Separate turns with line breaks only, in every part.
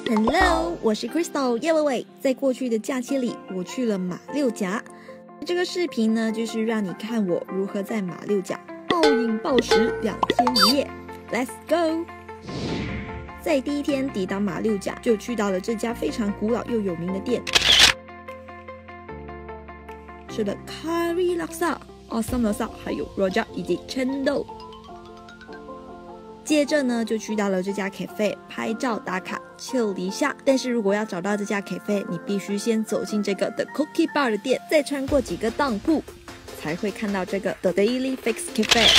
Hello， 我是 Crystal 叶伟伟。在过去的假期里，我去了马六甲。这个视频呢，就是让你看我如何在马六甲暴饮暴食2天1夜。Let's go！ 在第一天抵达马六甲，就去到了这家非常古老又有名的店，吃了 Curry Laksa、Asam Laksa， 还有 Rojak 以及 Cendol。接着呢，就去到了这家 cafe 拍照打卡 chill 一下。但是如果要找到这家 cafe， 你必须先走进这个 The Cookie Bar 的店，再穿过几个当铺，才会看到这个 The Daily Fix Cafe。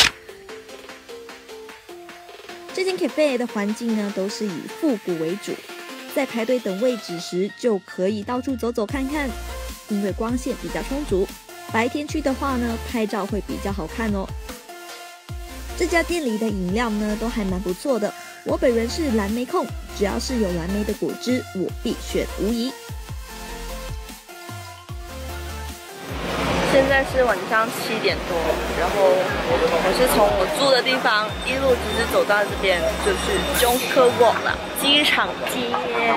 这间 cafe 的环境呢，都是以复古为主，在排队等位置时就可以到处走走看看，因为光线比较充足。白天去的话呢，拍照会比较好看哦。这家店里的饮料呢都还蛮不错的，我本人是蓝莓控，只要是有蓝莓的果汁，我必选无疑。
现在是晚上7点多，然后我是从我住的地方一路直直走到这边，就是 Jonkers Walk 了，机场街。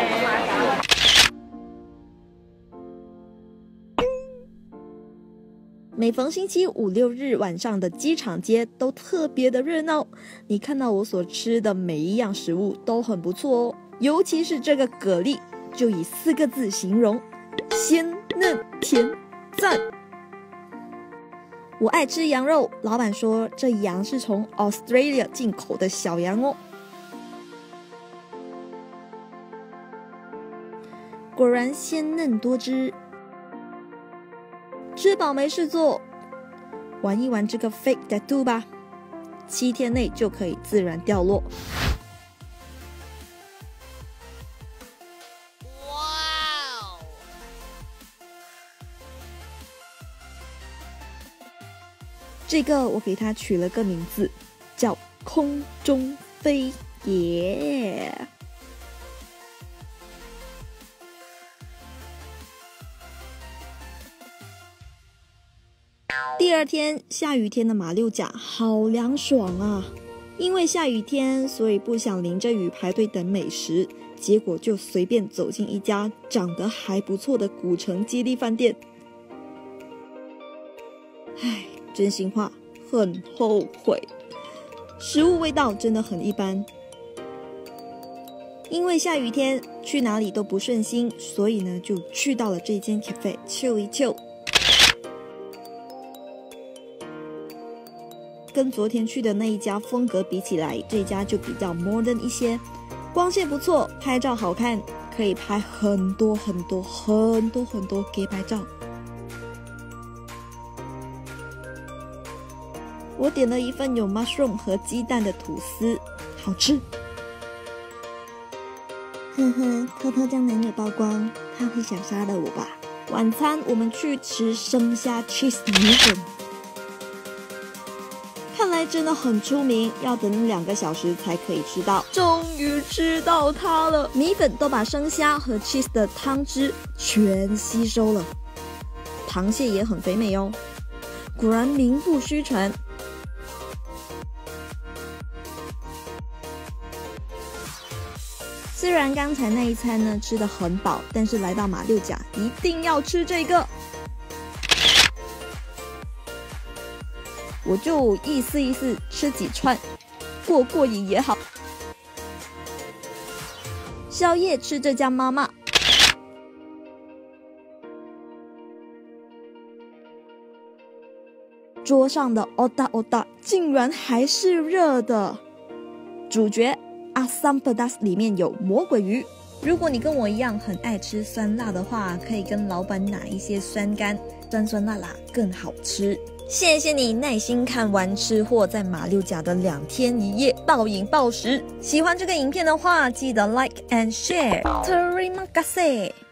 每逢星期5、6日晚上的机场街都特别的热闹，你看到我所吃的每一样食物都很不错哦，尤其是这个蛤蜊，就以4个字形容：鲜嫩甜赞。我爱吃羊肉，老板说这羊是从 Australia 进口的小羊哦。果然鲜嫩多汁。吃饱没事做，玩一玩这个 fake tattoo 吧，7天内就可以自然掉落。哇！这个我给它取了个名字，叫空中飞耶。第二天下雨天的马六甲好凉爽啊！因为下雨天，所以不想淋着雨排队等美食，结果就随便走进一家长得还不错的古城基地饭店。唉，真心话，很后悔，食物味道真的很一般。因为下雨天去哪里都不顺心，所以呢就去到了这间 cafe chill 一 chill。跟昨天去的那一家风格比起来，这家就比较 modern 一些，光线不错，拍照好看，可以拍很多给拍照。我点了一份有 mushroom 和鸡蛋的吐司，好吃。呵呵，偷偷将男友曝光，他会想杀了我吧？晚餐我们去吃生虾 cheese 米粉。看来真的很出名，要等2个小时才可以吃到。终于吃到它了，米粉都把生虾和 cheese 的汤汁全吸收了，螃蟹也很肥美哦，果然名不虚传。虽然刚才那一餐呢吃得很饱，但是来到马六甲一定要吃这个。我就意思吃几串，过瘾也好。宵夜吃这家妈妈，桌上的 otak 竟然还是热的。主角 Asam Pedas 里面有魔鬼鱼。如果你跟我一样很爱吃酸辣的话，可以跟老板拿一些酸干，酸辣更好吃。谢谢你耐心看完吃货在马六甲的2天1夜暴饮暴食。喜欢这个影片的话，记得 like and share。Terima kasih。